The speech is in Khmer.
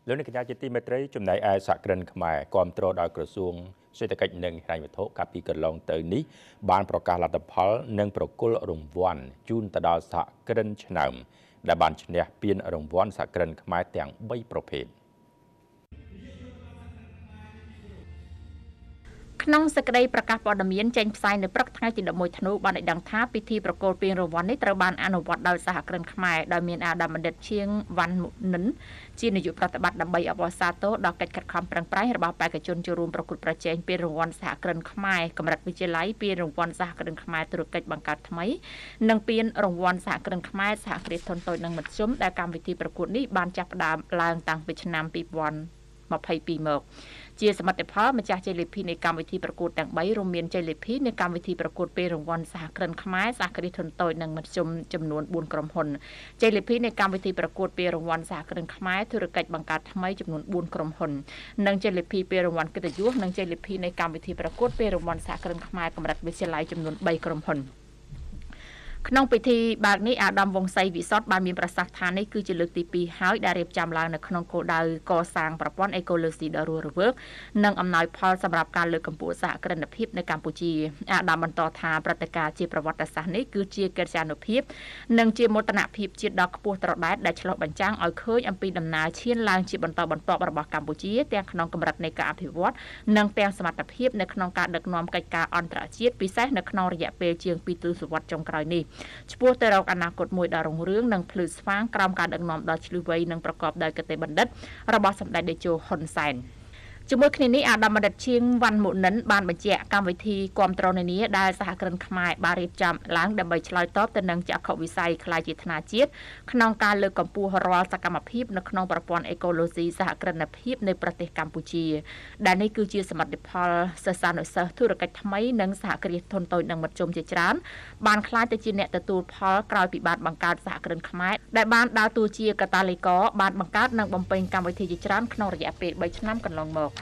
លោកនាយកជាទីមេត្រីចំណែកឯសហគ្រិនខ្មែរគាំទ្រដោយក្រសួងសេដ្ឋកិច្ចនិងហិរញ្ញវត្ថុកាលពីកន្លងទៅនេះបានប្រកាសលទ្ធផលនិងប្រគល់រង្វាន់ជូនទៅដល់សហគ្រិនឆ្នើមដែលបានឈ្នះពានរង្វាន់សហគ្រិនខ្មែរទាំង3ប្រភេទក្នុងសេចក្តីប្រកាសព័ត៌មានចេញផ្សាយនៅព្រឹកថ្ងៃទី11ធ្នូបានឲ្យដឹងថាពិធីប្រគល់ពានរង្វាន់នេះត្រូវបានអនុវត្តដោយសហគ្រិនខ្មែរដោយមានអាដាមបណ្ឌិតឈៀងវ៉ាន់មុនិនជានាយកប្រតិបត្តិដើម្បីអបអរសាទរដល់កិច្ចខិតខំប្រឹងប្រែងរបស់បេក្ខជនចូលរួមប្រកួតប្រជែងពានរង្វាន់សហគ្រិនខ្មែរកម្រិតវិទ្យាល័យពានរង្វាន់សហគ្រិនខ្មែរธุរកិច្ចបង្កើតថ្មីនិងពានរង្វាន់សហគ្រិនខ្មែរសហគ្រាសធុនតូចនិងមធ្យមដែលកម្មវិធីប្រកួតនេះបានចាប់ផ្ដើមឡើងតាំងពីឆ្នាំ2022មកជាសមិទ្ធផលម្ចាស់ជ័យលាភីនៃកម្មវិធីប្រកួតទាំង3រួមមានជ័យលាភីនៃកម្មវិធីប្រកួតពានរង្វាន់សហគ្រិនខ្មែរសហគ្រាសធុនតូចនិងមធ្យមចំនួន4ក្រុមហ៊ុនជ័យលាភីនៃកម្មវិធីប្រកួតពានរង្វាន់សហគ្រិនខ្មែរធុរកិច្ចបង្កើតថ្មីចំនួន4ក្រុមហ៊ុននិងជ័យលាភីពានរង្វាន់កិត្តិយសនិងជ័យលាភីនៃកម្មវិធីប្រកួតពានរង្វាន់សហគ្រិនខ្មែរកម្រិតវិទ្យាល័យចំនួន3ក្រុមហ៊ុនក្នុងពិធីបើកនេះអាដាមវង្សសីវិសុទ្ធបានមានប្រសាសន៍ថានេះគឺជាលើកទី2ហើយដែលរៀបចំឡើងនៅក្នុងគោលដៅកសាងប្រព័ន្ធអេកូឡូស៊ីដ៏រស់រវើកនិងអំណោយផលសម្រាប់ការលើកកម្ពស់សហគ្រិនភាពនៅកម្ពុជាអាដាមបន្តថាព្រឹត្តិការណ៍ជាប្រវត្តិសាស្ត្រនេះគឺជាកិត្យានុភាពនិងជាមោទនភាពជាតិដ៏ខ្ពស់ត្រដែតដែលឆ្លុះបញ្ចាំងឲ្យឃើញអំពីដំណើរឈានឡើងជាបន្តបន្ទាប់របស់កម្ពុជាទាំងក្នុងកម្រិតនៃការអភិវឌ្ឍនិងទាំងសមត្ថភាពនៅក្នុងការដឹកនាំកិច្ចការអន្តរជាតិពិសេសនៅក្នុងរយៈពេលជាង2ទសវត្សរ៍ចុងក្រោយនេះឆ្ពោះទៅរកអនាគតមួយដ៏រុងរឿងនិងភ្លឺស្វាងក្រោមការដឹកនាំដ៏ឈ្លាសវៃនិងប្រកបដោយគតិបណ្ឌិតរបស់សម្ដេចតេជោហ៊ុនសែនជាមួយគ្នានេះអាដាមបណ្ឌិតឈៀងវ៉ាន់មុនិនបានបញ្ជាក់កម្មវិធីគាំទ្រនានាដែលសហគ្រិនខ្មែរបានរៀបចំឡើងដើម្បីឆ្លើយតបទៅនឹងចក្ខុវិស័យខ្លាយជាធនាជាតិក្នុងការលើកកម្ពស់រាល់សកម្មភាពនៅក្នុងប្រព័ន្ធអេកូឡូស៊ីសហគ្រិនភាពនៃប្រទេសកម្ពុជាដែលនេះគឺជាសមិទ្ធផលសិស្សានុសិស្សធុរកិច្ចថ្មីនិងសហគ្រាសធុនតូចនិងមធ្យមជាច្រើនបានក្លាយទៅជាអ្នកទទួលផលក្រោយពីបានបង្កើតសហគ្រិនខ្មែរដែលបានដើរតួជាកាតាលីករបានបង្កើតនិងបំពេញកម្មវិធីជាច្រើនក្នុងរយៈពេល3ឆ្នាំកន្លងមក